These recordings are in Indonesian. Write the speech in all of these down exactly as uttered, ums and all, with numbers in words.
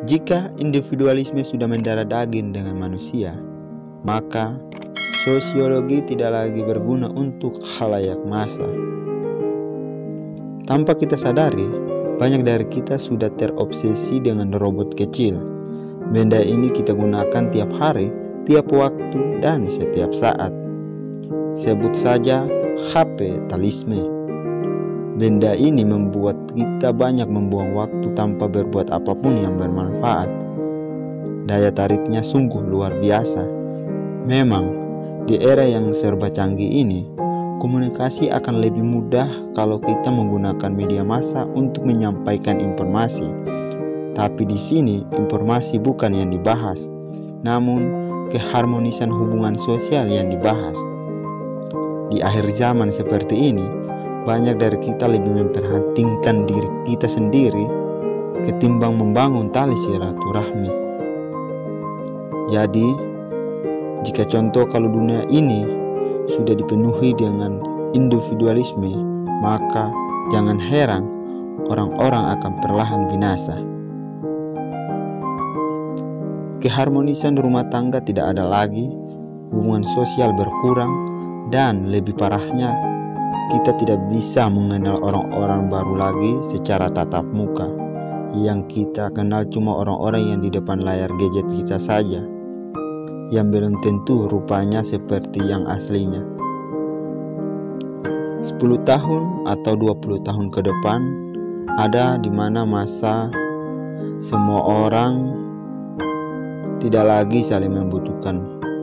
Jika individualisme sudah mendarah daging dengan manusia, maka sosiologi tidak lagi berguna untuk khalayak massa. Tanpa kita sadari, banyak dari kita sudah terobsesi dengan robot kecil. Benda ini kita gunakan tiap hari, tiap waktu, dan setiap saat. Sebut saja H P talisme. Benda ini membuat kita banyak membuang waktu tanpa berbuat apapun yang bermanfaat. Daya tariknya sungguh luar biasa. Memang, di era yang serba canggih ini, komunikasi akan lebih mudah kalau kita menggunakan media massa untuk menyampaikan informasi. Tapi di sini, informasi bukan yang dibahas, namun keharmonisan hubungan sosial yang dibahas. Di akhir zaman seperti ini, banyak dari kita lebih memperhatikan diri kita sendiri ketimbang membangun tali silaturahmi. Jadi, jika contoh kalau dunia ini sudah dipenuhi dengan individualisme, maka jangan heran orang-orang akan perlahan binasa. Keharmonisan rumah tangga tidak ada lagi, hubungan sosial berkurang, dan lebih parahnya, kita tidak bisa mengenal orang-orang baru lagi secara tatap muka. Yang kita kenal cuma orang-orang yang di depan layar gadget kita saja, yang belum tentu rupanya seperti yang aslinya. sepuluh tahun atau dua puluh tahun ke depan, ada di mana masa semua orang tidak lagi saling membutuhkan.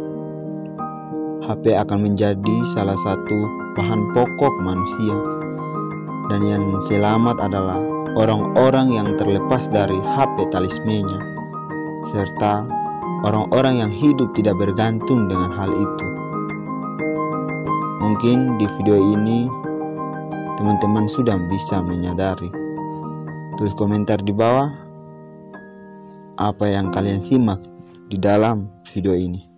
H P akan menjadi salah satu bahan pokok manusia, dan yang selamat adalah orang-orang yang terlepas dari H P talismenya, serta orang-orang yang hidup tidak bergantung dengan hal itu. Mungkin di video ini teman-teman sudah bisa menyadari. Tulis komentar di bawah apa yang kalian simak di dalam video ini.